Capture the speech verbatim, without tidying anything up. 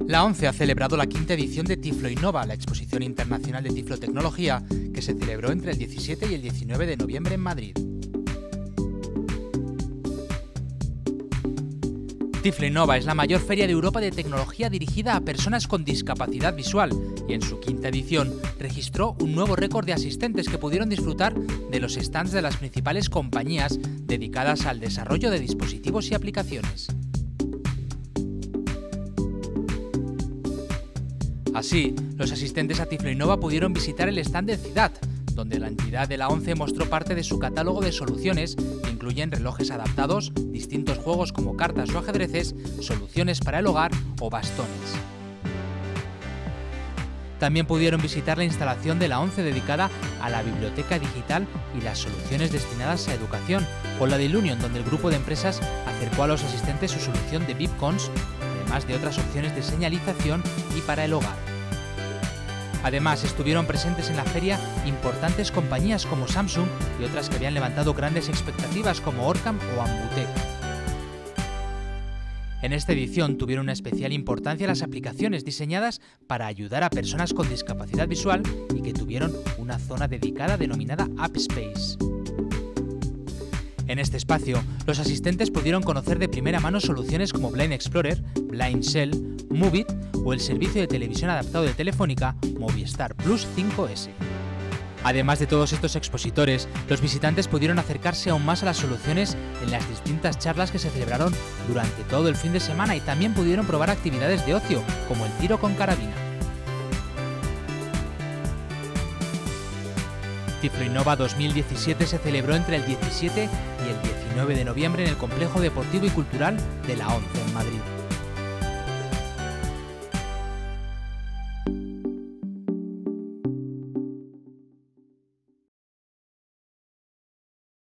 La ONCE ha celebrado la quinta edición de Tiflo Innova, la exposición internacional de tiflotecnología, que se celebró entre el diecisiete y el diecinueve de noviembre en Madrid. Tiflo Innova es la mayor feria de Europa de tecnología dirigida a personas con discapacidad visual y en su quinta edición registró un nuevo récord de asistentes que pudieron disfrutar de los stands de las principales compañías dedicadas al desarrollo de dispositivos y aplicaciones. Así, los asistentes a Tiflo Innova pudieron visitar el stand de CIDAD, donde la entidad de la ONCE mostró parte de su catálogo de soluciones que incluyen relojes adaptados, distintos juegos como cartas o ajedrezes, soluciones para el hogar o bastones. También pudieron visitar la instalación de la ONCE dedicada a la biblioteca digital y las soluciones destinadas a educación, o la de Ilunion, donde el grupo de empresas acercó a los asistentes su solución de VIPcons, además de otras opciones de señalización y para el hogar. Además, estuvieron presentes en la feria importantes compañías como Samsung y otras que habían levantado grandes expectativas como Orcam o Ambutec. En esta edición tuvieron una especial importancia las aplicaciones diseñadas para ayudar a personas con discapacidad visual y que tuvieron una zona dedicada denominada App Space. En este espacio, los asistentes pudieron conocer de primera mano soluciones como Blind Explorer, Blind Shell, Movit o el servicio de televisión adaptado de Telefónica Movistar Plus cinco ese. Además de todos estos expositores, los visitantes pudieron acercarse aún más a las soluciones en las distintas charlas que se celebraron durante todo el fin de semana y también pudieron probar actividades de ocio, como el tiro con carabina. Tiflo Innova dos mil diecisiete se celebró entre el diecisiete y el diecinueve de noviembre en el Complejo Deportivo y Cultural de la ONCE en Madrid.